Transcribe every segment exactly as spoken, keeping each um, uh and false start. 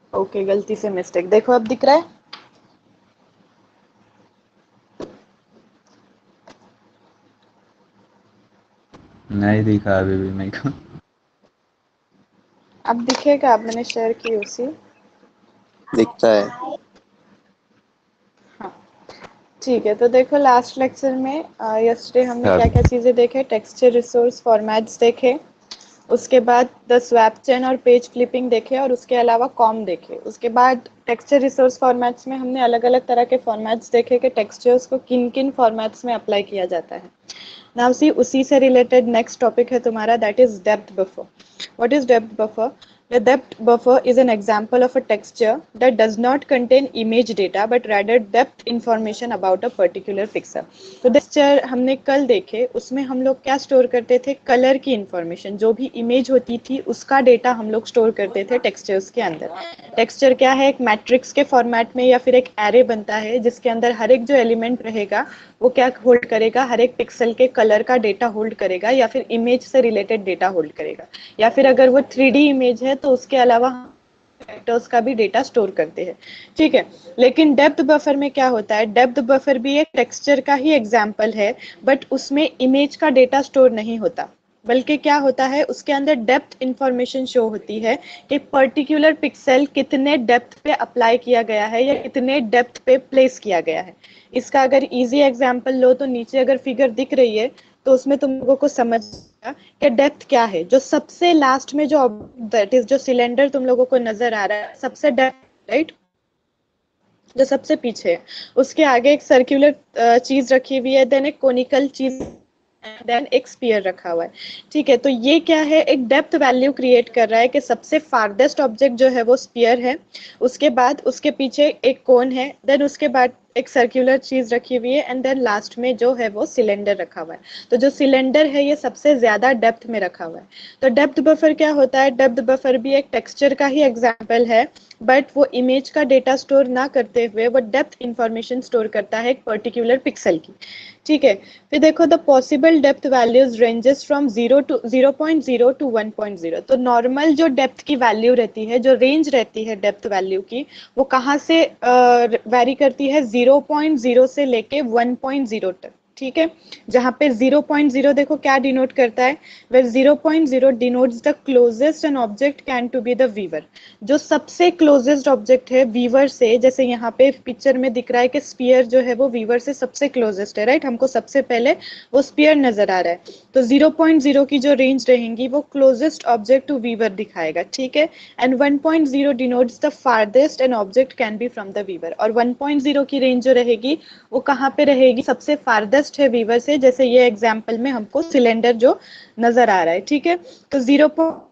Okay, गलती से mistake. देखो अब दिख रहा है। नहीं दिखा अभी भी मेरे को। अब दिखेगा, अब मैंने शेयर की उसी। दिखता है। हाँ ठीक है, तो देखो लास्ट लेक्चर में यस्टरडे हमने क्या हाँ। क्या चीज़ें देखे। टेक्सचर रिसोर्स फॉर्मेट्स देखे, उसके बाद द स्वैप चेन और पेज फ्लिपिंग देखे, और उसके अलावा कॉम देखे। उसके बाद टेक्सचर रिसोर्स फॉर्मेट्स में हमने अलग अलग तरह के फॉर्मेट्स देखे कि टेक्सचर्स को किन किन फॉर्मेट्स में अप्लाई किया जाता है। नाउ सी, उसी से रिलेटेड नेक्स्ट टॉपिक है तुम्हारा, that is depth buffer. What is depth buffer? The depth buffer is an example of a texture that does not contain image data but rather depth information about a particular pixel. तो texture हमने कल देखे, उसमें हम लोग क्या store करते थे? कलर की इंफॉर्मेशन, जो भी इमेज होती थी उसका डेटा हम लोग स्टोर करते थे टेक्सचर्स के अंदर। टेक्सचर क्या है? एक मैट्रिक्स के फॉर्मेट में या फिर एक एरे बनता है जिसके अंदर हर एक जो एलिमेंट रहेगा वो क्या होल्ड करेगा? हर एक पिक्सल के कलर का डेटा होल्ड करेगा, या फिर इमेज से रिलेटेड डेटा होल्ड करेगा, या फिर अगर वो थ्री डी इमेज है तो उसके अलावा फैक्टर्स का भी डेटा स्टोर करते हैं। ठीक है, लेकिन डेप्थ बफर में क्या होता है? डेप्थ बफर भी एक टेक्सचर का ही एग्जाम्पल है, बट उसमें इमेज का डेटा स्टोर नहीं होता, बल्कि क्या होता है, उसके अंदर डेप्थ इंफॉर्मेशन शो होती है कि पर्टिकुलर पिक्सल कितने डेप्थ पे अप्लाई किया गया है या कितने डेप्थ पे प्लेस किया गया है। इसका अगर इजी एग्जांपल लो तो नीचे अगर फिगर दिख रही है तो उसमें तुम लोगों को समझ कि डेप्थ क्या है। जो सबसे लास्ट में जो दैट इज जो सिलेंडर तुम लोगों को नजर आ रहा है, सबसे डेप्थ, राइट, जो सबसे पीछे है, उसके आगे एक सर्कुलर चीज रखी हुई है, देन एक कोनिकल चीज, देन एक स्पीयर रखा हुआ है। ठीक है, तो ये क्या है? एक डेप्थ वैल्यू क्रिएट कर रहा है कि सबसे फारदेस्ट ऑब्जेक्ट जो है वो स्पीयर है, उसके बाद उसके पीछे एक कोन है, देन उसके बाद एक सर्कुलर चीज रखी हुई है, एंड देन लास्ट में जो है वो सिलेंडर रखा हुआ है। तो जो सिलेंडर है ये सबसे ज्यादा डेप्थ में रखा हुआ है। तो डेप्थ बफर क्या होता है? डेप्थ बफर भी एक टेक्सचर का ही एग्जाम्पल है, बट वो इमेज का डेटा स्टोर ना करते हुए वो डेप्थ इंफॉर्मेशन स्टोर करता है एक पर्टिकुलर पिक्सल की। ठीक है, फिर देखो the possible depth values ranges from zero to zero point zero to one point zero. तो नॉर्मल जो डेप्थ की वैल्यू रहती है, जो रेंज रहती है डेप्थ वैल्यू की, वो कहाँ से वैरी करती है? जीरो पॉइंट जीरो से लेके वन पॉइंट जीरो तक। ठीक है, जहाँ पे जीरो पॉइंट जीरो देखो क्या डिनोट करता है? Where zero point zero denotes the closest an object can to be the viewer. जो सबसे क्लोजेस्ट ऑब्जेक्ट है वीवर से, जैसे यहाँ पे पिक्चर में दिख रहा है कि स्पीयर जो है वो वीवर से सबसे क्लोजेस्ट है, राइट, हमको सबसे पहले वो स्पीयर नजर आ रहा है। तो जीरो पॉइंट जीरो की जो रेंज रहेंगी वो क्लोजेस्ट ऑब्जेक्ट टू वीवर दिखाएगा। ठीक है, and one point zero denotes the farthest an object can be from the viewer. और वन पॉइंट जीरो की रेंज जो रहेगी वो कहाँ पे रहेगी? सबसे फारदेस्ट है वीवर से, जैसे ये एग्जाम्पल में हमको सिलेंडर जो नजर आ रहा है। ठीक है, तो जीरो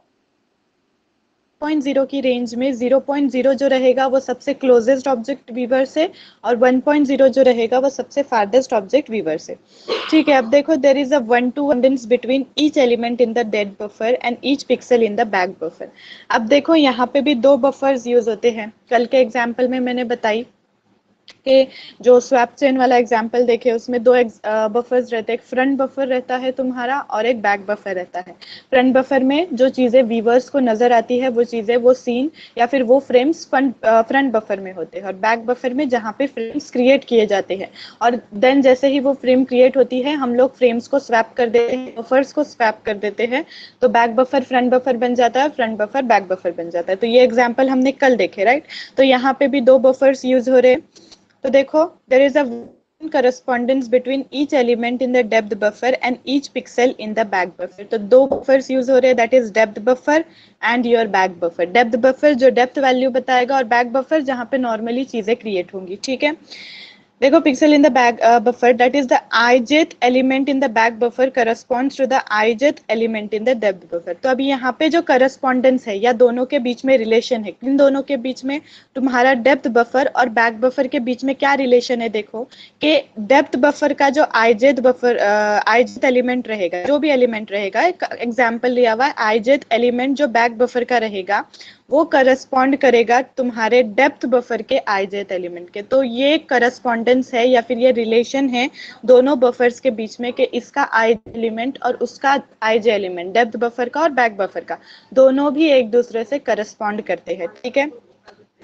पॉइंट जीरो की रेंज में जीरो पॉइंट जीरो जो रहेगा वो सबसे क्लोजेस्ट ऑब्जेक्ट वीवर से, और वन पॉइंट जीरो जो रहेगा वो सबसे फारदेस्ट ऑब्जेक्ट वीवर से। ठीक है, अब देखो there is a one to one between each element in the डेड buffer and each pixel in the back buffer. अब देखो यहाँ पे भी दो बफर्स यूज होते हैं, कल के एग्जाम्पल में मैंने बताई कि जो स्वैप चेन वाला एग्जांपल देखे उसमें दो बफर्स रहते हैं, एक फ्रंट बफर रहता है तुम्हारा और एक बैक बफर रहता है। फ्रंट बफर में जो चीजें व्यूअर्स को नजर आती है वो चीजें वो सीन या फिर वो फ्रेम्स फ्रंट बफर में होते हैं, और बैक बफर में जहाँ पे फ्रेम्स क्रिएट किए जाते हैं। और देन जैसे ही वो फ्रेम क्रिएट होती है हम लोग फ्रेम्स को स्वैप कर देते हैं, बफर्स को स्वैप कर देते हैं, तो बैक बफर फ्रंट बफर बन जाता है, फ्रंट बफर बैक बफर बन जाता है। तो ये एग्जाम्पल हमने कल देखे, राइट। तो यहाँ पे भी दो बफर्स यूज हो रहे हैं। तो देखो there is a correspondence between each element in the depth buffer and each pixel in the back buffer। तो दो buffers use हो रहे हैं, that is depth buffer and your back buffer। depth buffer जो depth value बताएगा, और back buffer जहाँ पे normally चीजें create होंगी। ठीक है, देखो pixel in the back buffer that is the ijth element in the back buffer corresponds to the ijth element in the depth buffer. तो अभी यहाँ पे जो करस्पॉन्डेंस है या दोनों के बीच में रिलेशन है, इन दोनों के बीच में तुम्हारा डेप्थ बफर और बैक बफर के बीच में क्या रिलेशन है? देखो कि डेप्थ बफर का जो ijth बफर ijth एलिमेंट रहेगा, जो भी एलिमेंट रहेगा, एक एग्जाम्पल लिया हुआ है, ijth एलिमेंट जो बैक बफर का रहेगा वो करस्पॉन्ड करेगा तुम्हारे डेप्थ बफर के ijth एलिमेंट के। तो ये करस्पॉन्डेंस है या फिर ये रिलेशन है दोनों बफर्स के बीच में कि इसका ij एलिमेंट और उसका ij एलिमेंट, डेप्थ बफर का और बैक बफर का, दोनों भी एक दूसरे से करस्पॉन्ड करते हैं। ठीक है,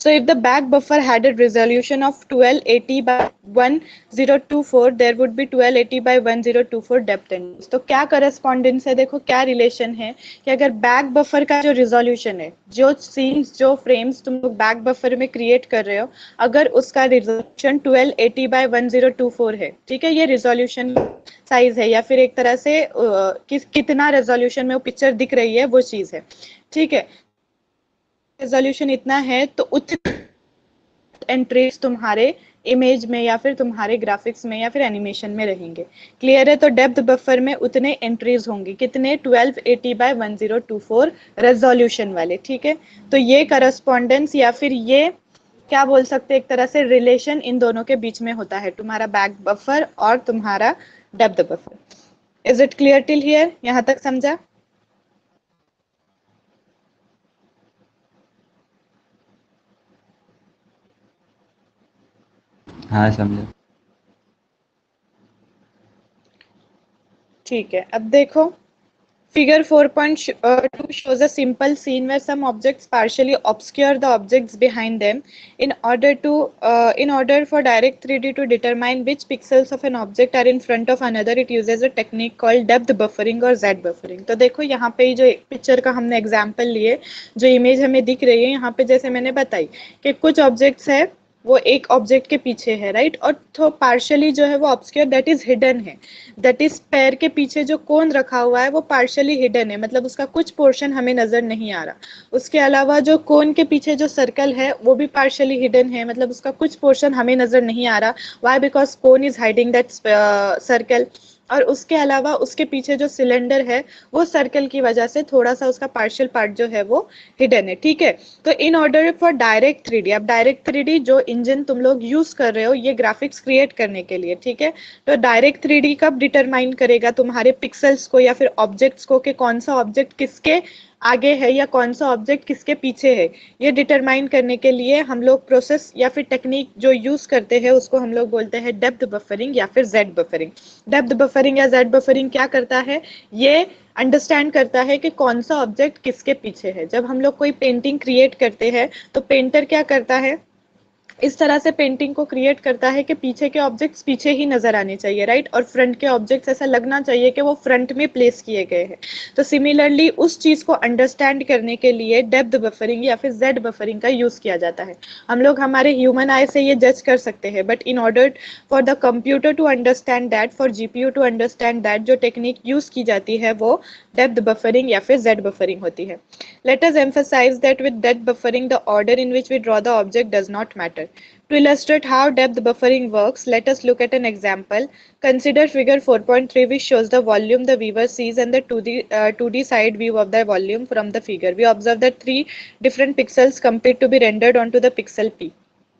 So if the back buffer had a resolution of twelve eighty by ten twenty-four, there would be twelve eighty by ten twenty-four depth and width. तो क्या correspondence है, देखो क्या relation है कि अगर back buffer का जो resolution है, जो scenes जो frames तुम लोग back buffer में create कर रहे हो, अगर उसका resolution twelve eighty by ten twenty-four है, ठीक है, ये resolution size है या फिर एक तरह से uh, किस कितना resolution में वो picture दिख रही है वो चीज है, ठीक है। रेजोल्यूशन इतना है तो उतने एंट्रीज तुम्हारे इमेज में या फिर तुम्हारे ग्राफिक्स में या फिर एनिमेशन में रहेंगे। क्लियर है? तो डेप्थ बफर में उतने एंट्रीज होंगे, कितने? Twelve eighty by one zero two four resolution वाले, ठीक है। तो ये करस्पॉन्डेंस या फिर ये क्या बोल सकते हैं, एक तरह से रिलेशन इन दोनों के बीच में होता है, तुम्हारा बैक बफर और तुम्हारा depth buffer. Is it clear till here? यहाँ तक समझा? हाँ समझा। ठीक है, अब देखो figure four point two shows a simple scene where some objects partially obscure the objects behind them. In order to uh, in order for direct three D to determine which pixels of an object are in front of another, it uses a technique called depth buffering or Z buffering. तो देखो यहाँ पे जो picture का हमने example लिए, जो image हमें दिख रही है यहाँ पे, जैसे मैंने बताई कि कुछ ऑब्जेक्ट्स है वो एक ऑब्जेक्ट के पीछे है, राइट, और तो पार्शियली जो है वो ऑब्सक्योर, दैट इज हिडन है, दैट इज पैर के पीछे जो कोन रखा हुआ है वो पार्शियली हिडन है, मतलब उसका कुछ पोर्शन हमें नजर नहीं आ रहा। उसके अलावा जो कोन के पीछे जो सर्कल है वो भी पार्शियली हिडन है, मतलब उसका कुछ पोर्शन हमें नजर नहीं आ रहा। Why? Because cone is hiding that circle. और उसके अलावा उसके पीछे जो सिलेंडर है वो सर्कल की वजह से थोड़ा सा उसका पार्शियल पार्ट जो है वो हिडन है, ठीक है। तो in order for Direct three D, अब डायरेक्ट थ्री डी जो इंजन तुम लोग यूज कर रहे हो ये ग्राफिक्स क्रिएट करने के लिए, ठीक है, तो डायरेक्ट थ्री डी कब डिटरमाइन करेगा तुम्हारे पिक्सल्स को या फिर ऑब्जेक्ट्स को कि कौन सा ऑब्जेक्ट किसके आगे है या कौन सा ऑब्जेक्ट किसके पीछे है, ये डिटरमाइन करने के लिए हम लोग प्रोसेस या फिर टेक्निक जो यूज करते हैं उसको हम लोग बोलते हैं डेप्थ बफरिंग या फिर जेड बफरिंग। डेप्थ बफरिंग या जेड बफरिंग क्या करता है, ये अंडरस्टैंड करता है कि कौन सा ऑब्जेक्ट किसके पीछे है। जब हम लोग कोई पेंटिंग क्रिएट करते हैं तो पेंटर क्या करता है, इस तरह से पेंटिंग को क्रिएट करता है कि पीछे के ऑब्जेक्ट्स पीछे ही नजर आने चाहिए, राइट, और फ्रंट के ऑब्जेक्ट्स ऐसा लगना चाहिए कि वो फ्रंट में प्लेस किए गए हैं। तो सिमिलरली उस चीज को अंडरस्टैंड करने के लिए डेप्थ बफरिंग या फिर जेड बफरिंग का यूज किया जाता है। हम लोग हमारे ह्यूमन आई से ये जज कर सकते हैं, but in order for the computer to understand that, for GPU to understand that, जो टेक्निक यूज की जाती है वो डेप्थ बफरिंग या फिर जेड बफरिंग होती है। Let us emphasize that with depth buffering, the order in which we draw the object does not matter. To illustrate how depth buffering works, let us look at an example. Consider figure four point three, which shows the volume the viewer sees and the two D, uh, two D side view of the volume from the figure. We observe that three different pixels compete to be rendered onto the pixel P.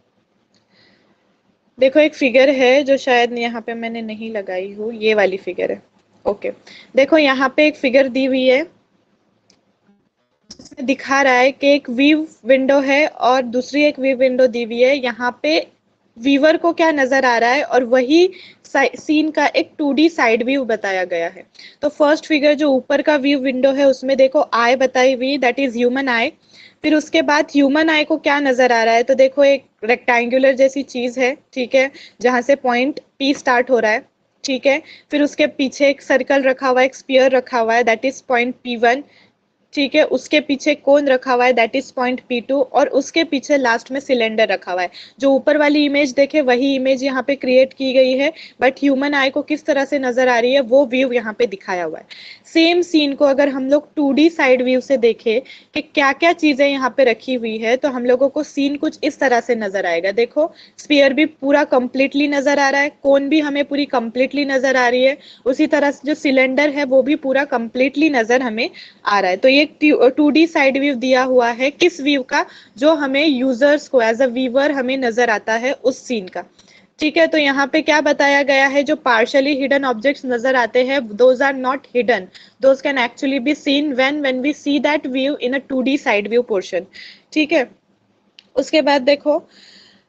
देखो एक figure है जो शायद यहाँ पे मैंने नहीं लगाई हूँ, ये वाली फिगर है। Okay okay. देखो यहाँ पे एक फिगर दी हुई है जिसमें दिखा रहा है कि एक व्यू विंडो है और दूसरी एक व्यू विंडो दी हुई है। यहाँ पे व्यूअर को क्या नजर आ रहा है और वही सीन का एक टू डी साइड व्यू बताया गया है। तो फर्स्ट फिगर जो ऊपर का व्यू विंडो है उसमें देखो आई बताई हुई, दैट इज ह्यूमन आई। फिर उसके बाद ह्यूमन आई को क्या नजर आ रहा है, तो देखो एक रेक्टेंगुलर जैसी चीज है, ठीक है, जहां से पॉइंट पी स्टार्ट हो रहा है, ठीक है। फिर उसके पीछे एक सर्कल रखा हुआ है, एक स्फीयर रखा हुआ है, that is point P one, ठीक है। उसके पीछे कोन रखा हुआ है, that is point P two, और उसके पीछे लास्ट में सिलेंडर रखा हुआ है। जो ऊपर वाली इमेज देखे वही इमेज यहाँ पे क्रिएट की गई है, बट ह्यूमन आई को किस तरह से नजर आ रही है वो व्यू यहाँ पे दिखाया हुआ है। सेम सीन को अगर हम लोग टू डी साइड व्यू से देखें कि क्या क्या चीजें यहाँ पे रखी हुई है, तो हम लोगों को सीन कुछ इस तरह से नजर आएगा। देखो स्फीयर भी पूरा कंप्लीटली नजर आ रहा है, कोन भी हमें पूरी कंप्लीटली नजर आ रही है, उसी तरह से जो सिलेंडर है वो भी पूरा कंप्लीटली नजर हमें आ रहा है। तो ये टू डी साइड व्यू दिया हुआ है किस व्यू का, जो हमें यूजर्स को एज अ व्यूअर हमें नजर आता है उस सीन का, ठीक है। तो यहाँ पे क्या बताया गया है, जो पार्शियली हिडन ऑब्जेक्ट्स नजर आते हैं those are not hidden, those can actually be seen when when we see that view in a two D side view portion, ठीक है। उसके बाद देखो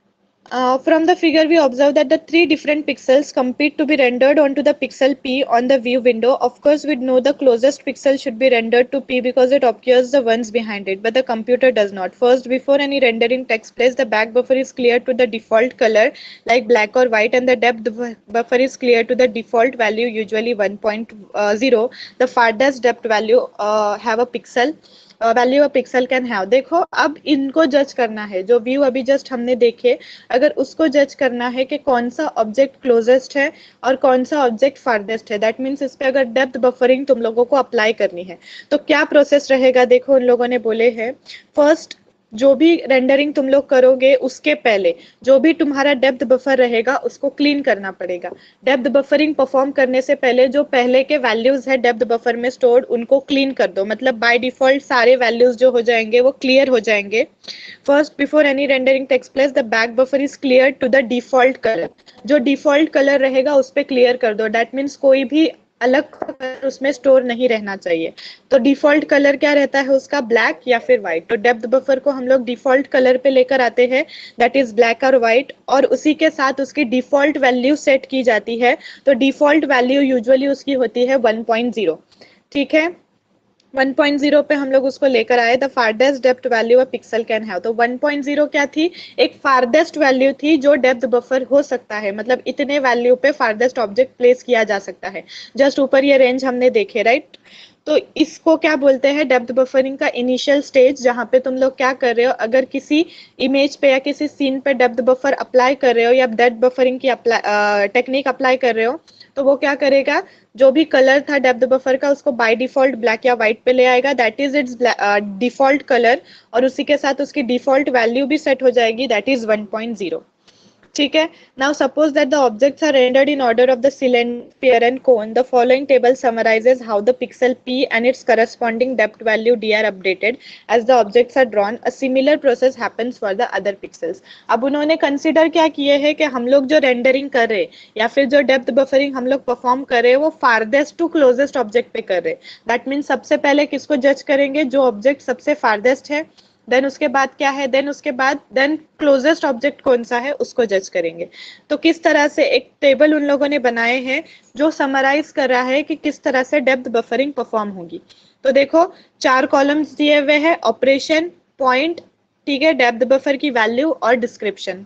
Uh, from the figure, we observe that the three different pixels compete to be rendered onto the pixel P on the view window. Of course, we know the closest pixel should be rendered to P because it occurs the ones behind it, but the computer does not. First, before any rendering takes place, the back buffer is cleared to the default color like black or white, and the depth buffer is cleared to the default value, usually one point zero. The farthest depth value uh, have a pixel value a pixel can have. देखो अब इनको जज करना है, जो view अभी just हमने देखे, अगर उसको जज करना है कि कौन सा ऑब्जेक्ट क्लोजेस्ट है और कौन सा ऑब्जेक्ट फारदेस्ट है. दैट मीन्स इस पे अगर डेप्थ बफरिंग तुम लोगों को अप्लाई करनी है तो क्या प्रोसेस रहेगा. देखो उन लोगों ने बोले हैं फर्स्ट जो भी रेंडरिंग तुम लोग करोगे उसके पहले जो भी तुम्हारा डेप्थ बफर रहेगा उसको क्लीन करना पड़ेगा. डेप्थ बफरिंग परफॉर्म करने से पहले जो पहले के वैल्यूज है डेप्थ बफर में स्टोर्ड उनको क्लीन कर दो. मतलब बाय डिफॉल्ट सारे वैल्यूज जो हो जाएंगे वो क्लियर हो जाएंगे. First before any rendering takes place the back buffer is clear to the default colour. जो डिफॉल्ट कलर रहेगा उस पर क्लियर कर दो. दैट मीन्स कोई भी अलग कलर उसमें स्टोर नहीं रहना चाहिए. तो डिफॉल्ट कलर क्या रहता है उसका, ब्लैक या फिर व्हाइट. तो डेप्थ बफर को हम लोग डिफॉल्ट कलर पे लेकर आते हैं, दैट इज ब्लैक और व्हाइट, और उसी के साथ उसकी डिफॉल्ट वैल्यू सेट की जाती है. तो डिफॉल्ट वैल्यू यूजुअली उसकी होती है वन पॉइंट ज़ीरो. ठीक है, वन पॉइंट ज़ीरो पे हम लोग उसको लेकर आए. The farthest depth value a pixel can have. तो वन पॉइंट ज़ीरो क्या थी, एक फारदेस्ट वैल्यू थी जो डेप्थ बफर हो सकता है. मतलब इतने वैल्यू पे फारदेस्ट ऑब्जेक्ट प्लेस किया जा सकता है. जस्ट ऊपर ये रेंज हमने देखे, राइट. तो इसको क्या बोलते हैं, डेप्थ बफरिंग का इनिशियल स्टेज, जहाँ पे तुम लोग क्या कर रहे हो, अगर किसी इमेज पे या किसी सीन पे डेप्थ बफर अप्लाई कर रहे हो या डेप्थ बफरिंग की अप्लाई टेक्निक अप्लाई कर रहे हो तो वो क्या करेगा, जो भी कलर था डेप्थ बफर का उसको बाय डिफॉल्ट ब्लैक या व्हाइट पे ले आएगा, that is its default colour, और उसी के साथ उसकी डिफॉल्ट वैल्यू भी सेट हो जाएगी, that is one point zero. ठीक है. Now suppose that the objects are rendered in order of the cylinder, sphere and cone. The following table summarises how the pixel P and its corresponding depth value D are updated as the objects are drawn. A similar process happens for the other pixels. अब उन्होंने consider क्या किए है कि हम लोग जो rendering कर रहे या फिर जो डेप्थ बफरिंग हम लोग परफॉर्म कर रहे वो फारदेस्ट टू क्लोजेस्ट ऑब्जेक्ट पे कर रहे. दैट मीन्स सबसे पहले किसको जज करेंगे, जो ऑब्जेक्ट सबसे फारदेस्ट है. देन उसके बाद क्या है, देन उसके बाद देन क्लोजेस्ट ऑब्जेक्ट कौन सा है उसको जज करेंगे. तो किस तरह से एक टेबल उन लोगों ने बनाए हैं जो समराइज कर रहा है कि किस तरह से डेप्थ बफरिंग परफॉर्म होगी. तो देखो चार कॉलम्स दिए हुए हैं, ऑपरेशन, पॉइंट, ठीक है, डेप्थ बफर की वैल्यू और डिस्क्रिप्शन.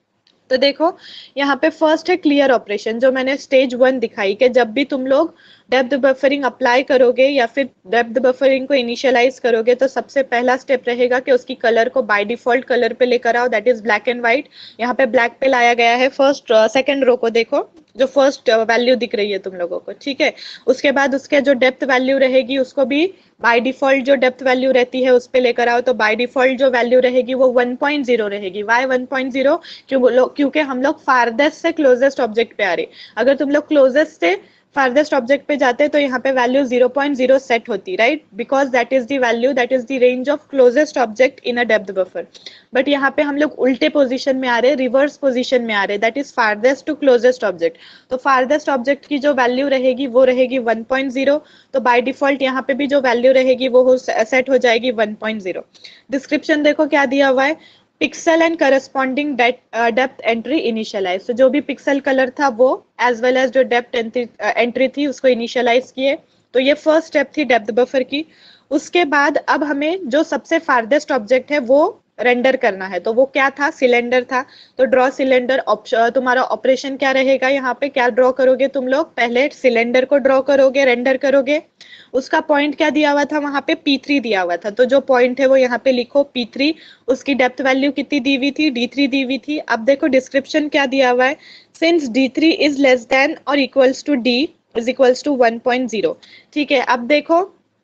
तो देखो यहाँ पे फर्स्ट है क्लियर ऑपरेशन, जो मैंने स्टेज वन दिखाई कि जब भी तुम लोग डेप्थ बफरिंग अप्लाई करोगे या फिर डेप्थ बफरिंग को इनिशियलाइज करोगे तो सबसे पहला स्टेप रहेगा कि उसकी कलर को बाय डिफॉल्ट कलर पे लेकर आओ, that is black and white. यहाँ पे ब्लैक पे लाया गया है. फर्स्ट सेकंड रो को देखो, जो फर्स्ट वैल्यू दिख रही है तुम लोगों को, ठीक है. उसके बाद उसके जो डेप्थ वैल्यू रहेगी उसको भी बाय डिफॉल्ट जो डेप्थ वैल्यू रहती है उस पे लेकर आओ. तो बाय डिफॉल्ट जो वैल्यू रहेगी वो वन पॉइंट ज़ीरो रहेगी. वाई वन पॉइंट ज़ीरो, क्योंकि हम लोग फारदेस्ट से क्लोजेस्ट ऑब्जेक्ट पे आ रहे. अगर तुम लोग क्लोजेस्ट से फारदेस्ट ऑब्जेक्ट पे जाते तो यहाँ पे value zero point zero set होती, right, because that is the value, that is the range of closest object in a depth buffer. But यहाँ पे हम लोग उल्टे पोजीशन में आ रहे, रिवर्स पोजीशन में आ रहे, that is farthest to closest object. तो फारदेस्ट ऑब्जेक्ट की जो वैल्यू रहेगी वो रहेगी वन पॉइंट ज़ीरो. तो बाय डिफॉल्ट यहाँ पे भी जो वैल्यू रहेगी वो सेट हो जाएगी वन पॉइंट ज़ीरो. डिस्क्रिप्शन देखो क्या दिया हुआ है, pixel and corresponding depth entry initialise. तो जो भी पिक्सल कलर था वो एज वेल एज जो डेप्थ एंट्री थी उसको इनिशियलाइज किए. तो ये फर्स्ट स्टेप थी डेप्थ बफर की. उसके बाद अब हमें जो सबसे फारदेस्ट ऑब्जेक्ट है वो रेंडर करना है. तो वो क्या था, सिलेंडर था. तो ड्रॉ सिलेंडर, तुम्हारा ऑपरेशन क्या रहेगा, यहाँ पे क्या ड्रॉ करोगे तुम लोग, पहले सिलेंडर को ड्रॉ करोगे, रेंडर करोगे. उसका पॉइंट क्या दिया हुआ था, वहां पे पी थ्री दिया हुआ था. तो जो पॉइंट है वो यहाँ पे लिखो पी थ्री. उसकी डेप्थ वैल्यू कितनी दी हुई थी, डी थ्री दी हुई थी. अब देखो डिस्क्रिप्शन क्या दिया हुआ है, since D three is less than और equals to D is equals to one point zero. ठीक है. अब देखो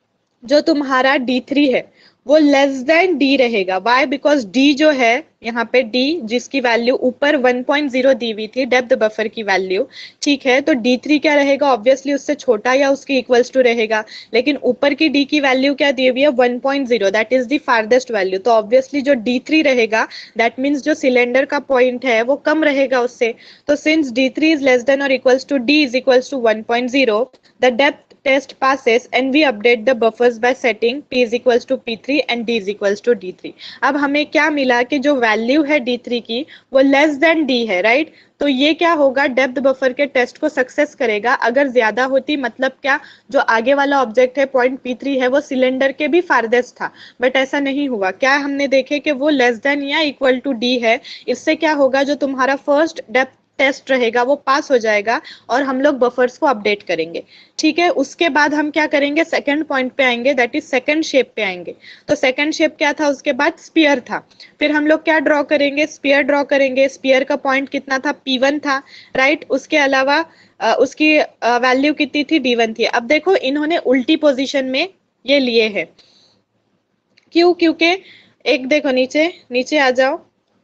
जो तुम्हारा डी थ्री है वो लेस देन डी रहेगा. वाई, बिकॉज डी जो है यहाँ पे डी जिसकी वैल्यू ऊपर वन पॉइंट ज़ीरो दी हुई थी डेप्थ बफर की वैल्यू, ठीक है. तो डी थ्री क्या रहेगा, ऑब्वियसली उससे छोटा या उसकी इक्वल्स टू रहेगा. लेकिन ऊपर की डी की वैल्यू क्या दी हुई है, one point zero, that is the farthest value. तो ऑब्वियसली जो डी थ्री रहेगा दैट मीन्स जो सिलेंडर का पॉइंट है वो कम रहेगा उससे. तो since D three is less than और equals to D is equals to one point zero, the depth test passes and we update the buffers by setting p is equals to p three and d is equals to d three. अब हमें क्या मिला कि जो value है d three की वो less than d है, राइट। तो ये क्या होगा, डेप्थ बफर के टेस्ट को सक्सेस करेगा। अगर ज्यादा होती मतलब क्या, जो आगे वाला ऑब्जेक्ट है पॉइंट पी थ्री है वो सिलेंडर के भी फारदेस्ट था, बट ऐसा नहीं हुआ। क्या हमने देखे कि वो लेस देन या इक्वल टू डी है। इससे क्या होगा, जो तुम्हारा फर्स्ट डेप्थ टेस्ट रहेगा वो पास हो जाएगा और हम लोग बफर्स को अपडेट करेंगे। ठीक है, उसके बाद हम क्या करेंगे, सेकंड पॉइंट पे आएंगे, दैट इज सेकंड शेप पे आएंगे। तो सेकंड शेप क्या था, उसके बाद स्पीयर था। फिर हम लोग क्या ड्रॉ करेंगे, स्पीयर ड्रॉ करेंगे। स्पीयर का पॉइंट कितना था, पी वन था, राइट। उसके अलावा अ, उसकी वैल्यू कितनी थी, डी वन थी। अब देखो इन्होंने उल्टी पोजीशन में ये लिए हैं, क्यों, क्योंकि एक देखो नीचे नीचे आ जाओ,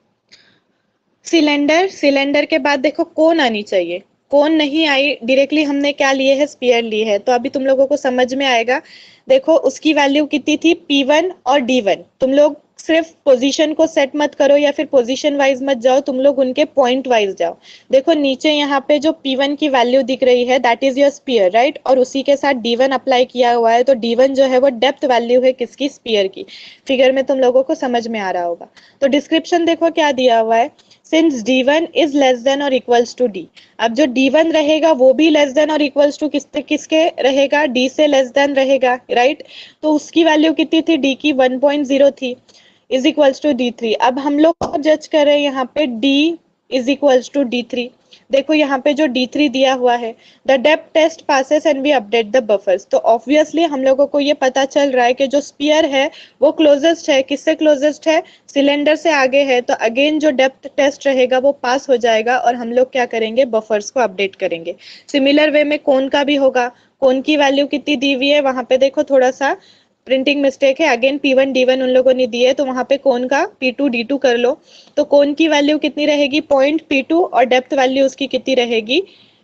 सिलेंडर, सिलेंडर के बाद देखो कोन आनी चाहिए, कोन नहीं आई, डायरेक्टली हमने क्या लिए है, स्पीयर ली है। तो अभी तुम लोगों को समझ में आएगा। देखो उसकी वैल्यू कितनी थी, पी वन और डी वन। तुम लोग सिर्फ पोजीशन को सेट मत करो या फिर पोजीशन वाइज मत जाओ, तुम लोग उनके पॉइंट वाइज जाओ। देखो नीचे यहाँ पे जो पी वन की वैल्यू दिख रही है that is your sphere, right. और उसी के साथ डी वन अप्लाई किया हुआ है, तो डी वन जो है वो डेप्थ वैल्यू है किसकी, स्पीयर की। फिगर में तुम लोगों को समझ में आ रहा होगा। तो डिस्क्रिप्शन देखो क्या दिया हुआ है, since D one is less than और इक्वल्स टू डी। अब जो डी वन रहेगा वो भी लेस देन और इक्वल्स टू किसके किसके रहेगा, डी से लेस देन रहेगा, राइट। तो उसकी वैल्यू कितनी थी, डी की वन पॉइंट ज़ीरो थी, is equals to D three. अब हम लोग जज कर रहे हैं यहाँ पे D is equals to D three. देखो यहाँ पे जो डी थ्री दिया हुआ है, the depth test passes and we update the buffers. तो ऑब्वियसली हम लोगों को ये पता चल रहा है कि जो स्पीयर है वो क्लोजेस्ट है, किससे क्लोजेस्ट है, सिलेंडर से आगे है। तो अगेन जो डेप्थ टेस्ट रहेगा वो पास हो जाएगा और हम लोग क्या करेंगे, बफर्स को अपडेट करेंगे। सिमिलर वे में कोन का भी होगा। कोन की वैल्यू कितनी दी हुई है, वहां पे देखो थोड़ा सा प्रिंटिंग मिस्टेक है। Again P one D one उन लोगों ने दिए, तो वहां पे कोन का पी टू डी टू कर लो। तो कोन की वैल्यू कितनी रहेगी, पॉइंट पी टू, और डेप्थ वैल्यू उसकी कितनी रहेगी,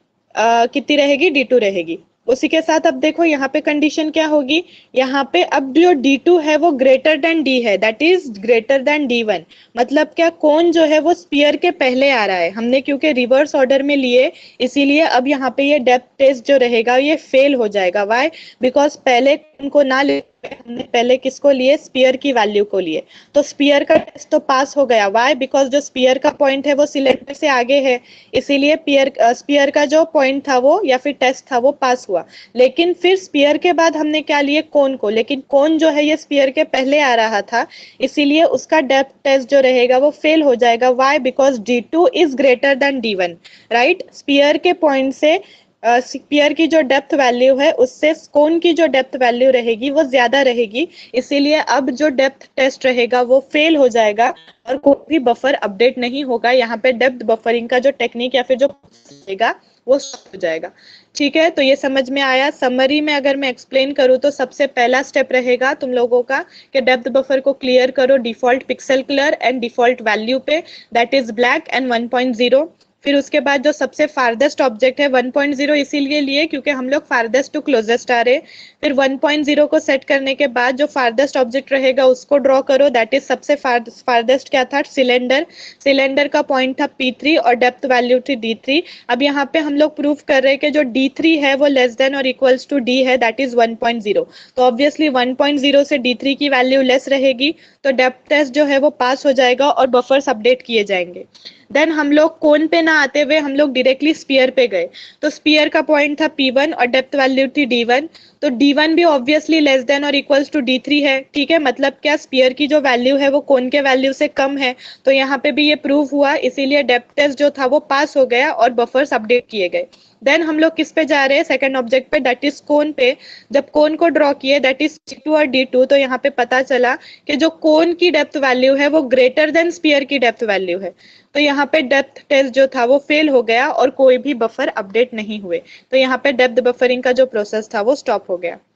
uh, कितनी रहेगी, डी टू रहेगी। उसी के साथ अब देखो यहाँ पे कंडीशन क्या होगी, यहाँ पे अब जो डी टू है वो ग्रेटर देन डी है, that is greater than D one. मतलब क्या, कोन जो है वो स्पीयर के पहले आ रहा है, हमने क्योंकि रिवर्स ऑर्डर में लिए, इसीलिए अब यहाँ पे ये डेप्थ टेस्ट जो रहेगा ये फेल हो जाएगा। व्हाई, बिकॉज पहले को ना ले, हमने पहले किसको लिए, स्पीयर की वैल्यू को लिए। तो स्पीयर का टेस्ट तो पास हो गया, व्हाई, बिकॉज जो स्पीयर का पॉइंट है वो सिलेंडर से आगे है, इसीलिए पियर स्पीयर का जो पॉइंट था वो या फिर टेस्ट था वो पास हुआ। लेकिन फिर स्पीयर के बाद हमने क्या लिए, कोन को, लेकिन कोन जो है ये स्पीयर के पहले आ रहा था, इसीलिए उसका डेप्थ टेस्ट जो रहेगा वो फेल हो जाएगा। Why, because D two is greater than D one, right. Sphere के पॉइंट से स्पीयर uh, की जो डेप्थ वैल्यू है उससे कोन की जो डेप्थ वैल्यू रहेगी वो ज्यादा रहेगी, इसीलिए अब जो डेप्थ टेस्ट रहेगा वो फेल हो जाएगा और कोई भी बफर अपडेट नहीं होगा। यहाँ पे डेप्थ बफरिंग का जो टेक्निक या फिर जो रहेगा वो स्टॉप हो जाएगा। ठीक है, तो ये समझ में आया। समरी में अगर मैं एक्सप्लेन करूँ तो सबसे पहला स्टेप रहेगा तुम लोगों का कि डेप्थ बफर को क्लियर करो default pixel colour and default value पे, that is black and one point zero. फिर उसके बाद जो सबसे फारदेस्ट ऑब्जेक्ट है वन पॉइंट ज़ीरो इसीलिए लिए क्योंकि हम लोग फारदेस्ट टू क्लोजेस्ट आ रहे। फिर वन पॉइंट ज़ीरो को सेट करने के बाद जो फारदेस्ट ऑब्जेक्ट रहेगा उसको ड्रॉ करो, दैट इज सबसे फारदेस्ट क्या था, सिलेंडर। सिलेंडर का पॉइंट था पी थ्री और डेप्थ वैल्यू थी डी थ्री। अब यहाँ पे हम लोग प्रूव कर रहे हैं कि जो डी थ्री है वो लेस देन और इक्वल्स टू डी है, that is one point zero. तो ऑब्वियसली वन पॉइंट ज़ीरो से डी थ्री की वैल्यू लेस रहेगी, तो डेप्थ टेस्ट जो है वो पास हो जाएगा और बफर्स अपडेट किए जाएंगे। देन हम लोग कोन पे ना आते हुए हम लोग डायरेक्टली स्पीयर पे गए। तो स्पीयर का पॉइंट था पी वन और डेप्थ वैल्यू थी डी वन। तो डी वन भी ऑब्वियसली लेस देन और इक्वल्स टू डी थ्री है। ठीक है, मतलब क्या, स्पीयर की जो वैल्यू है वो कोन के वैल्यू से कम है। तो यहाँ पे भी ये प्रूव हुआ, इसीलिए डेप्थ टेस्ट जो था वो पास हो गया और बफर्स अपडेट किए गए। देन हम लोग किस पे जा रहे हैं, सेकंड ऑब्जेक्ट पे, दैट इज कोन पे। जब कोन को ड्रॉ किए दैट इज डी टू और डी टू, तो यहाँ पे पता चला कि जो कोन की डेप्थ वैल्यू है वो ग्रेटर देन स्पीयर की डेप्थ वैल्यू है। तो यहाँ पे डेप्थ टेस्ट जो था वो फेल हो गया और कोई भी बफर अपडेट नहीं हुए। तो यहाँ पे डेप्थ बफरिंग का जो प्रोसेस था वो स्टॉप हो गया।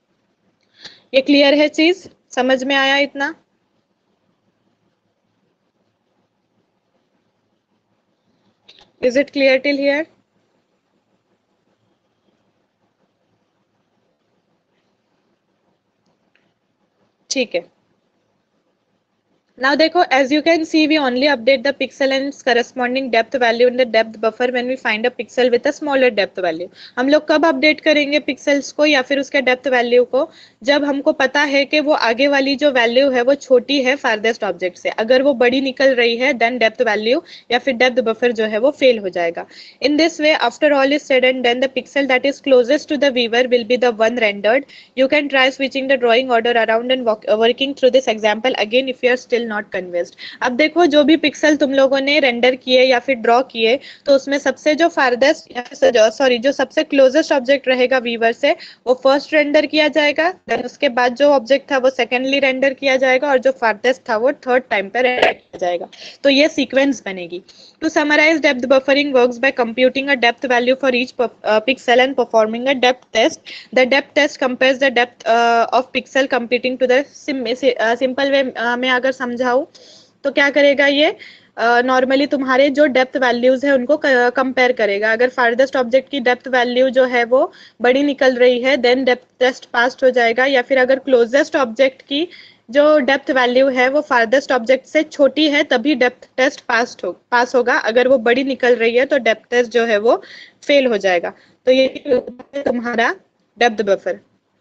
ये क्लियर है, चीज समझ में आया इतना? Is it clear till here? ठीक है, Now देखो, as you can see, we only update the pixel and its corresponding depth value in the depth buffer when we find a pixel with a smaller depth value. हम लोग कब update करेंगे pixels को या फिर उसके depth value को? जब हमको पता है कि वो आगे वाली जो वैल्यू है वो छोटी है फारदेस्ट ऑब्जेक्ट से। अगर वो बड़ी निकल रही है देन डेप्थ वैल्यू या फिर डेप्थ बफर जो है वो फेल हो जाएगा। In this way, after all is said and done, the pixel that is closest to the viewer will be the one rendered. You can try switching the drawing order around and working through this example again if you are still not convinced. अब देखो, जो भी pixel तुम लोगों ने render किए या फिर ड्रॉ किए, तो उसमें सबसे जो फारदेस्ट या फिर सॉरी जो सबसे क्लोजेस्ट ऑब्जेक्ट रहेगा व्यूअर से वो फर्स्ट रेंडर किया जाएगा, देन उसके बाद जो ऑब्जेक्ट था वो सेकेंडली रेंडर किया जाएगा और जो फारदेस्ट था वो थर्ड टाइम पे रेंडर किया जाएगा। तो ये सीक्वेंस बनेगी। To summarise, depth buffering works by computing a depth value for each pixel and performing a depth test. The depth test compares the depth of pixel computing to the simple way में अगर समझाऊं तो क्या करेगा ये, normally uh, तुम्हारे जो depth values है उनको कंपेयर करेगा। अगर फारदेस्ट ऑब्जेक्ट की डेप्थ वैल्यू जो है वो बड़ी निकल रही है देन डेप्थ टेस्ट पास हो जाएगा, या फिर अगर क्लोजेस्ट ऑब्जेक्ट की जो डेप्थ वैल्यू है वो फारदेस्ट ऑब्जेक्ट से छोटी है तभी डेप्थ टेस्ट पास हो पास होगा। अगर वो बड़ी निकल रही है तो डेप्थ टेस्ट जो है वो फेल हो जाएगा। तो ये तुम्हारा डेप्थ बफर।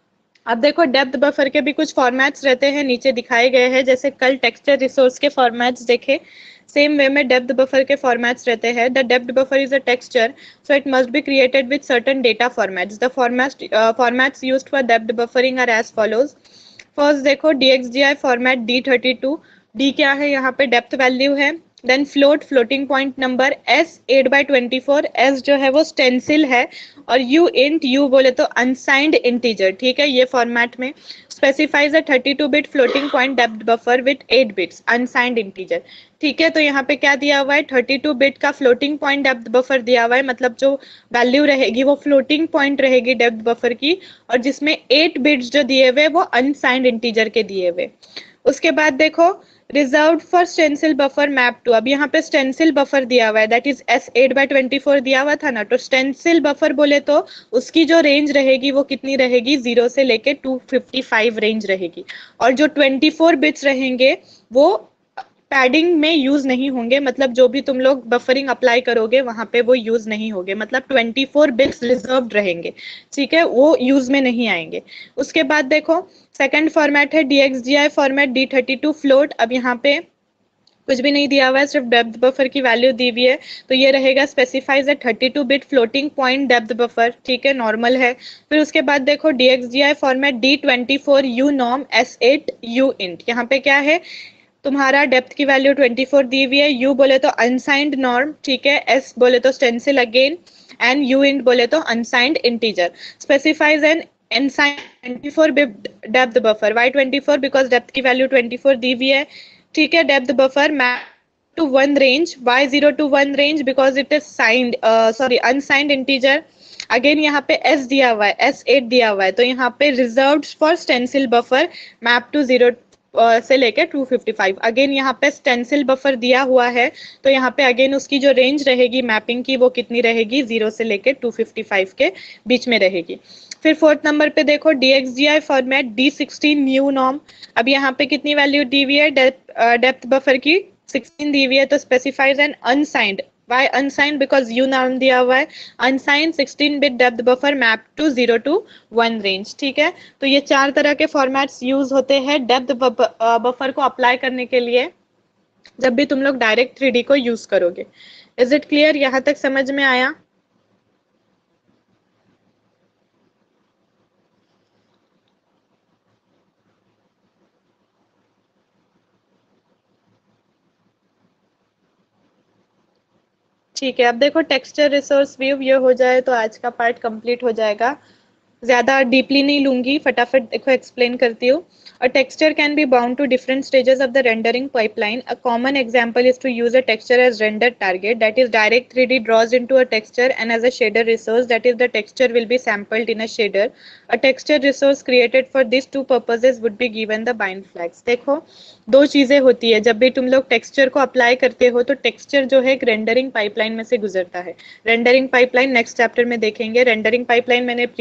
अब देखो, डेप्थ बफर के भी कुछ फॉर्मेट्स रहते हैं, नीचे दिखाए गए हैं। जैसे कल टेक्सचर रिसोर्स के फॉर्मेट्स देखे, सेम वे में डेप्थ बफर के फॉर्मेट्स रहते हैं। The depth buffer is a texture, so it must be created with certain data formats. The formats formats used for depth buffering are as follows. First देखो, D X G I format D thirty two. D क्या है? यहाँ पे depth value है। Then float, floating point number. S eight by twenty four, S जो है वो stencil है। और यू इंट, यू बोले तो अनसाइंड इंटीजर, ठीक है। ये फॉर्मेट में specifies a thirty two bit floating point depth buffer with eight bits unsigned integer, ठीक है। तो यहाँ पे क्या दिया हुआ है? थर्टी टू बिट का फ्लोटिंग पॉइंट डेप्थ बफर दिया हुआ है, मतलब जो वैल्यू रहेगी वो फ्लोटिंग पॉइंट रहेगी डेप्थ बफर की, और जिसमें एट बिट्स जो दिए हुए वो अनसाइंड इंटीजर के दिए हुए। उसके बाद देखो, reserve for stencil buffer map to. अब यहाँ पे स्टेंसिल बफर दिया हुआ है, that is S eight by twenty four दिया हुआ था ना। तो स्टेंसिल बफर बोले तो उसकी जो रेंज रहेगी वो कितनी रहेगी? जीरो से लेके टू फिफ्टी फाइव रेंज रहेगी। और जो ट्वेंटी फोर बिट्स रहेंगे वो पैडिंग में यूज नहीं होंगे, मतलब जो भी तुम लोग बफरिंग अप्लाई करोगे वहां पे वो यूज नहीं होंगे, मतलब ट्वेंटी फोर बिट्स रिजर्व्ड रहेंगे, ठीक है, वो यूज में नहीं आएंगे। उसके बाद देखो, सेकंड फॉर्मेट है D X G I format D thirty two float. अब यहाँ पे कुछ भी नहीं दिया हुआ है, सिर्फ डेप्थ बफर की वैल्यू दी हुई है। तो ये रहेगा specifies a thirty two bit floating point depth buffer, ठीक है, नॉर्मल है। फिर उसके बाद देखो, D X G I format D twenty four U norm S eight U int. यहाँ पे क्या है? तुम्हारा डेप्थ की वैल्यू ट्वेंटी फोर दी हुई है, यू बोले तो अनसाइंड नॉर्म, ठीक है, एस बोले तो stencil again, and U int बोले तो unsigned integer. Specifies an unsigned twenty four bit depth buffer. Why twenty four? Because depth की वैल्यू ट्वेंटी फोर दी हुई है, ठीक है। Depth buffer map to one range. Why zero to one range? Because it is signed sorry unsigned integer. Again यहाँ पे S दिया हुआ है, एस एट दिया हुआ है, तो यहाँ पे reserved for stencil buffer map to zero से लेके टू फिफ्टी फाइव। अगेन यहाँ पे स्टेंसिल बफर दिया हुआ है, तो यहाँ पे अगेन उसकी जो रेंज रहेगी मैपिंग की वो कितनी रहेगी? जीरो से लेके टू फिफ्टी फाइव के बीच में रहेगी। फिर फोर्थ नंबर पे देखो, D X G I format D sixteen U norm. अब यहाँ पे कितनी वैल्यू दी हुई है? डेप्थ बफर की सिक्सटीन दी हुई है, तो specifies an unsigned. Why unsigned? Because U नाम दिया हुआ है। Unsigned sixteen bit depth buffer map to zero to one range, ठीक है। तो ये चार तरह के फॉर्मेट्स यूज होते हैं डेप्थ बफर को अप्लाई करने के लिए जब भी तुम लोग डायरेक्ट थ्री डी को यूज करोगे। Is it clear? यहाँ तक समझ में आया? ठीक है। अब देखो, टेक्सचर रिसोर्स व्यू ये हो जाए तो आज का पार्ट कंप्लीट हो जाएगा। ज्यादा डीपली नहीं लूंगी, फटाफट देखो एक्सप्लेन करती हूँ। A texture can be bound to different stages of the rendering pipeline. A common example is to use a texture as render target, that is direct three D draws into a texture and as a shader resource, that is the texture will be sampled in a shader. A texture resource created for these two purposes would be given the bind flags. देखो, दो चीजें होती है जब भी तुम लोग texture को अप्लाई करते हो, तो टेक्सचर जो है एक रेंडरिंग पाइपलाइन में से गुजरता है। रेंडरिंग पाइपलाइन नेक्स्ट चैप्टर में देखेंगे। रेंडरिंग पाइपलाइन मैंने प्रीवियस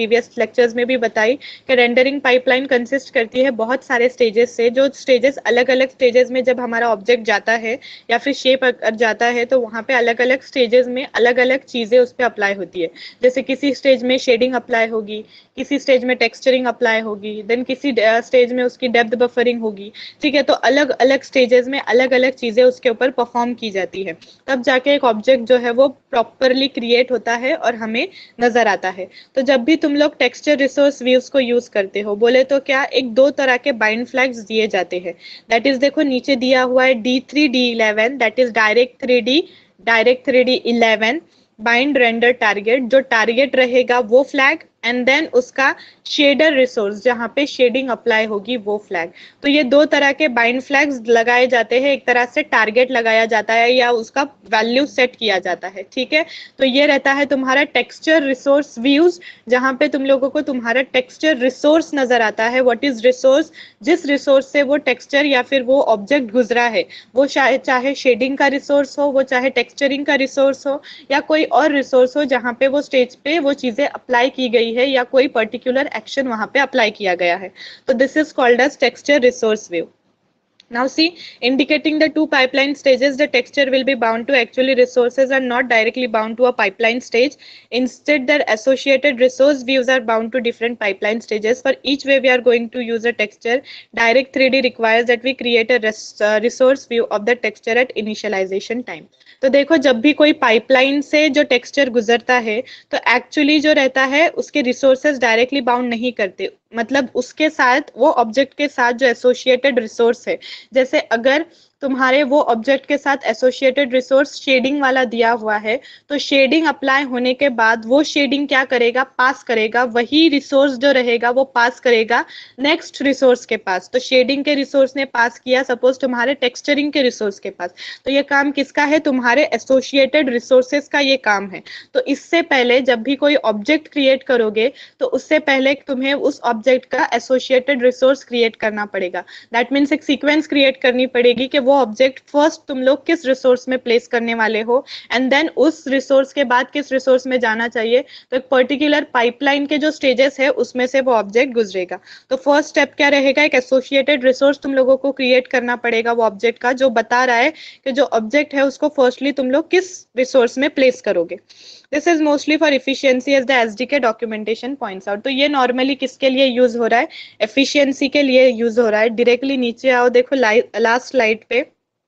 लेक्चर्स में भी बताई कि रेंडरिंग पाइपलाइन कंसिस्ट करती है बहुत सारे स्टेजेस से, जो स्टेजेस अलग अलग स्टेजेस में जब हमारा ऑब्जेक्ट जाता है या फिर शेप जाता है तो वहाँ पे अलग अलग स्टेजेस में अलग अलग चीज़ें उस पर अप्लाई होती है। जैसे किसी स्टेज में शेडिंग अप्लाई होगी, किसी स्टेज में टेक्सचरिंग अप्लाई होगी, देन किसी स्टेज में उसकी डेप्थ बफरिंग होगी, ठीक है। तो अलग अलग स्टेजेस में अलग अलग चीज़ें उसके ऊपर परफॉर्म की जाती है, तब जाके एक ऑब्जेक्ट जो है वो प्रॉपरली क्रिएट होता है और हमें नजर आता है। तो जब भी तुम लोग टेक्सचर रिसोर्स व्यूज को यूज करते हो, बोले तो क्या एक दो तरह के बाइंड फ्लैग्स दिए जाते हैं। दैट इज देखो नीचे दिया हुआ है D three D eleven, that is direct three D, direct three D eleven bind render target, जो टारगेट रहेगा वो फ्लैग, एंड देन उसका शेडर रिसोर्स जहाँ पे शेडिंग अप्लाई होगी वो फ्लैग। तो ये दो तरह के बाइंड फ्लैग्स लगाए जाते हैं, एक तरह से टारगेट लगाया जाता है या उसका वैल्यू सेट किया जाता है, ठीक है। तो ये रहता है तुम्हारा टेक्सचर रिसोर्स व्यूज, जहाँ पे तुम लोगों को तुम्हारा टेक्सचर रिसोर्स नजर आता है। What is resource? जिस रिसोर्स से वो टेक्सचर या फिर वो ऑब्जेक्ट गुजरा है, वो चाहे शेडिंग का रिसोर्स हो, वो चाहे टेक्सचरिंग का रिसोर्स हो, या कोई और रिसोर्स हो जहाँ पे वो स्टेज पे वो चीजें अप्लाई की गई है या कोई पर्टिकुलर एक्शन वहां पे अप्लाई किया गया है। तो this is called as texture resource view. Now see, indicating the two pipeline stages, the texture will be bound to actually resources and not directly bound to a pipeline stage. Instead, their associated resource views are bound to different pipeline stages. For each way we are going to use a texture, Direct three D requires that we create a res uh, resource view of the texture at initialization time. तो देखो जब भी कोई pipeline से जो texture गुजरता है तो एक्चुअली जो रहता है उसके रिसोर्सेज डायरेक्टली बाउंड नहीं करते, मतलब उसके साथ वो ऑब्जेक्ट के साथ जो एसोसिएटेड रिसोर्स है, जैसे अगर तुम्हारे वो ऑब्जेक्ट के साथ एसोसिएटेड रिसोर्स शेडिंग वाला दिया हुआ है, तो शेडिंग अप्लाई होने के बाद वो शेडिंग क्या करेगा, पास करेगा, वही रिसोर्स जो रहेगा वो पास करेगा नेक्स्ट रिसोर्स के पास। तो शेडिंग के रिसोर्स ने पास किया सपोज तुम्हारे टेक्सचरिंग के रिसोर्स के पास, तो ये काम किसका है, तुम्हारे एसोसिएटेड रिसोर्सेज का ये काम है। तो इससे पहले जब भी कोई ऑब्जेक्ट क्रिएट करोगे तो उससे पहले तुम्हें उस ऑब्जेक्ट का एसोसिएटेड रिसोर्स क्रिएट करना पड़ेगा। दैट मीन्स एक सीक्वेंस क्रिएट करनी पड़ेगी कि वो ऑब्जेक्ट फर्स्ट तुम लोग किस रिसोर्स में प्लेस करने वाले हो, एंड देन उस रिसोर्स के बाद किस रिसोर्स में जाना चाहिए। तो एक पर्टिकुलर पाइपलाइन के जो स्टेजेस है उसमें से वो ऑब्जेक्ट गुजरेगा। तो फर्स्ट स्टेप क्या रहेगा, एक एसोसिएटेड रिसोर्स तुम लोगों को क्रिएट करना पड़ेगा वो ऑब्जेक्ट का, जो बता रहा है कि जो ऑब्जेक्ट है उसको फर्स्टली तुम लोग किस रिसोर्स में प्लेस करोगे। This is mostly for efficiency as the SDK documentation points out. तो ये नॉर्मली किसके लिए यूज हो रहा है, एफिशिएंसी के लिए यूज हो रहा है। डायरेक्टली नीचे आओ, देखो लास्ट स्लाइड पे,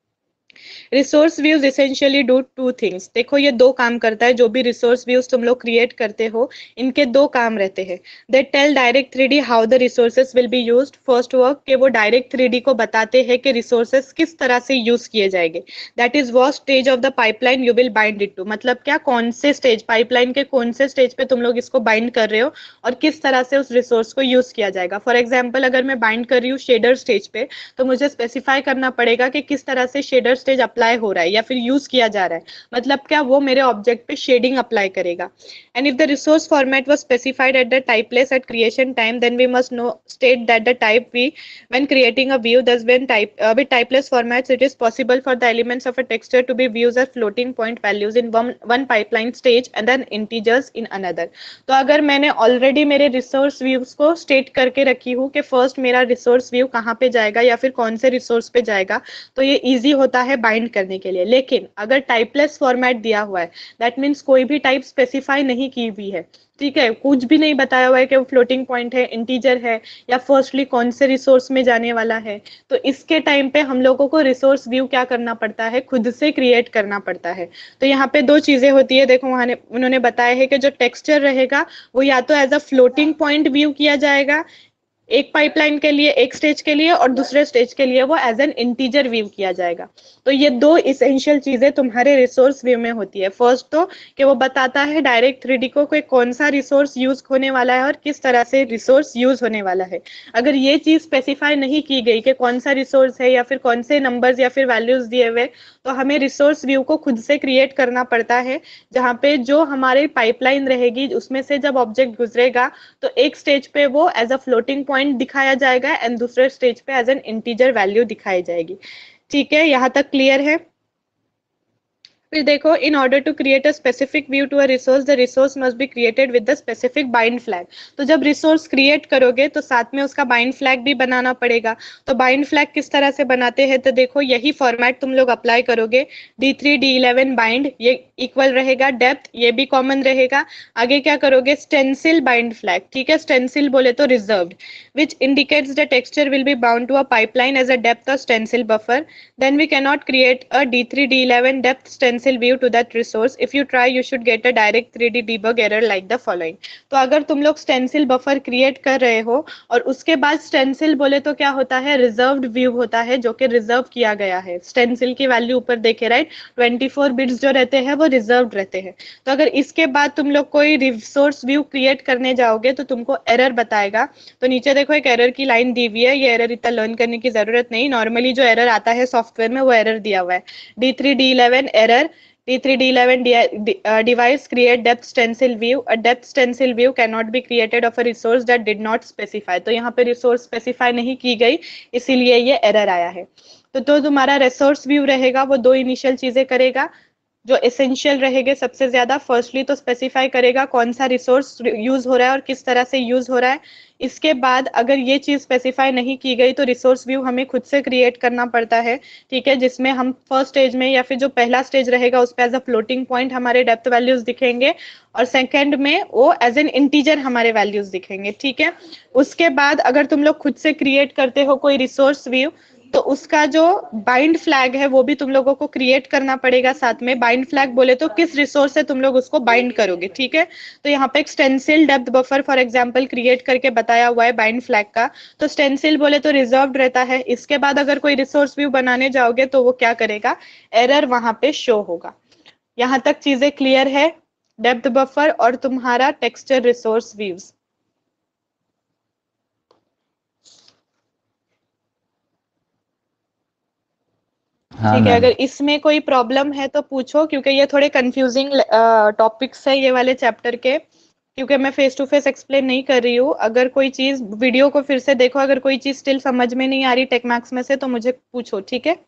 resource views essentially do two things. देखो ये दो काम करता है, जो भी रिसोर्स व्यूज तुम लोग क्रिएट करते हो इनके दो काम रहते हैं। They tell direct three D how the resources will be used. First work के वो डायरेक्ट थ्री डी को बताते हैं कि रिसोर्सेज किस तरह से यूज किए जाएंगे। That is what stage of the pipeline you will bind it to, मतलब क्या कौन से स्टेज, पाइपलाइन के कौन से स्टेज पे तुम लोग इसको बाइंड कर रहे हो और किस तरह से उस रिसोर्स को यूज किया जाएगा। फॉर एग्जाम्पल अगर मैं बाइंड कर रही हूँ शेडर स्टेज पे, तो मुझे स्पेसिफाई करना पड़ेगा कि किस तरह से शेडर स्टेज अप्लाई हो रहा है या फिर यूज किया जा रहा है, मतलब क्या वो मेरे ऑब्जेक्ट पे शेडिंग अप्लाई करेगा। And if the resource format was specified at the typeless at creation time, then we must now state that the type we when creating a view, thus when type uh, with typeless formats it is possible for the elements of a texture to be views as floating point values in one one pipeline stage and then integers in another। तो अगर मैंने already मेरे resource views को state करके रखी हूँ कि first मेरा रिसोर्स व्यू कहाँ पे जाएगा या फिर कौन से रिसोर्स पे जाएगा, तो ये इजी होता है बाइंड करने के लिए। लेकिन अगर टाइपलेस फॉर्मेट दिया हुआ है, दैट मीन्स कोई भी टाइप स्पेसिफाई नहीं की हुई है, ठीक है, कुछ भी नहीं बताया हुआ है कि वो फ्लोटिंग पॉइंट है, इंटीजर है, या फर्स्टली कौन से रिसोर्स में जाने वाला है, तो इसके टाइम पे हम लोगों को रिसोर्स व्यू क्या करना पड़ता है, खुद से क्रिएट करना पड़ता है। तो यहाँ पे दो चीजें होती है, देखो वहां उन्होंने बताया है कि जो टेक्सचर रहेगा वो या तो as a floating point view किया जाएगा एक पाइपलाइन के लिए, एक स्टेज के लिए, और दूसरे स्टेज के लिए वो एज एन इंटीजर व्यू किया जाएगा। तो ये दो इसेंशियल चीजें तुम्हारे रिसोर्स व्यू में होती है। फर्स्ट तो कि वो बताता है डायरेक्ट थ्री डी को कोई कौन सा रिसोर्स यूज होने वाला है और किस तरह से रिसोर्स यूज होने वाला है। अगर ये चीज स्पेसिफाई नहीं की गई कि कौन सा रिसोर्स है या फिर कौन से नंबर्स या फिर वैल्यूज दिए हुए, तो हमें रिसोर्स व्यू को खुद से क्रिएट करना पड़ता है, जहाँ पे जो हमारी पाइपलाइन रहेगी उसमें से जब ऑब्जेक्ट गुजरेगा तो एक स्टेज पे वो एज अ फ्लोटिंग पॉइंट दिखाया जाएगा एंड दूसरे स्टेज पे एज एन इंटीजर वैल्यू दिखाई जाएगी। ठीक है, यहाँ तक क्लियर है। फिर देखो, in order to create a specific view to a resource, the resource must be created with the specific bind flag. तो जब रिसोर्स क्रिएट करोगे तो साथ में उसका बाइंड फ्लैग भी बनाना पड़ेगा। तो बाइंड फ्लैग किस तरह से बनाते हैं, तो देखो यही फॉर्मेट तुम लोग अप्लाई करोगे। D three D eleven bind, ये इक्वल रहेगा, डेप्थ ये भी कॉमन रहेगा। आगे क्या करोगे, स्टेंसिल बाइंड फ्लैग, ठीक है, स्टेंसिल बोले तो reserved, which indicates the texture will be bound to a pipeline as a depth or stencil buffer. Then we cannot create a D three D eleven depth stencil view to that resource. If you try, you should get a direct three D debug error like the following. तो अगर तुम लोग stencil buffer create कर रहे हो और उसके बाद stencil बोले तो क्या होता है, reserved view होता है जो कि reserve किया गया है। stencil की वैल्यू ऊपर देखे, राइट, ट्वेंटी फोर बिट्स जो रहते हैं वो reserved रहते हैं। तो अगर इसके बाद तुम लोग कोई रिसोर्स व्यू क्रिएट करने जाओगे तो तुमको एरर बताएगा। तो नीचे देखो एक एरर की लाइन दी हुई है, ये एरर इतना लर्न करने की जरूरत नहीं, नॉर्मली जो एरर आता है सॉफ्टवेयर में वो एरर दिया हुआ है। D three D eleven error, D three D eleven device create depth stencil view, a depth stencil view cannot be created of a resource that did not specify। तो यहाँ पे रिसोर्स स्पेसिफाई नहीं की गई, इसीलिए ये एरर आया है। तो तो तुम्हारा रिसोर्स व्यू रहेगा वो दो इनिशियल चीजें करेगा जो एसेंशियल रहेंगे सबसे ज्यादा। फर्स्टली तो स्पेसिफाई करेगा कौन सा रिसोर्स यूज हो रहा है और किस तरह से यूज हो रहा है। इसके बाद अगर ये चीज स्पेसिफाई नहीं की गई तो रिसोर्स व्यू हमें खुद से क्रिएट करना पड़ता है, ठीक है, जिसमें हम फर्स्ट स्टेज में या फिर जो पहला स्टेज रहेगा उस पर एज अ फ्लोटिंग पॉइंट हमारे डेप्थ वैल्यूज दिखेंगे और सेकेंड में वो एज एन इंटीजर हमारे वैल्यूज दिखेंगे, ठीक है। उसके बाद अगर तुम लोग खुद से क्रिएट करते हो कोई रिसोर्स व्यू तो उसका जो बाइंड फ्लैग है वो भी तुम लोगों को क्रिएट करना पड़ेगा साथ में। बाइंड फ्लैग बोले तो किस रिसोर्स से तुम लोग उसको बाइंड करोगे, ठीक है। तो यहाँ पे एक stencil depth buffer for example create करके बताया हुआ है बाइंड फ्लैग का। तो स्टेंसिल बोले तो रिजर्व्ड रहता है। इसके बाद अगर कोई रिसोर्स व्यू बनाने जाओगे तो वो क्या करेगा, एरर वहां पे शो होगा। यहाँ तक चीजें क्लियर है, डेप्थ बफर और तुम्हारा टेक्सचर रिसोर्स व्यूज। हाँ ठीक है, मैम। अगर इसमें कोई प्रॉब्लम है तो पूछो, क्योंकि ये थोड़े कंफ्यूजिंग टॉपिक्स है ये वाले चैप्टर के, क्योंकि मैं फेस टू फेस एक्सप्लेन नहीं कर रही हूँ। अगर कोई चीज वीडियो को फिर से देखो, अगर कोई चीज स्टिल समझ में नहीं आ रही टेक्मैक्स में से तो मुझे पूछो, ठीक है।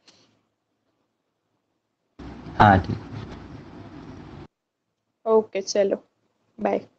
हाँ ठीक। ओके चलो, बाय।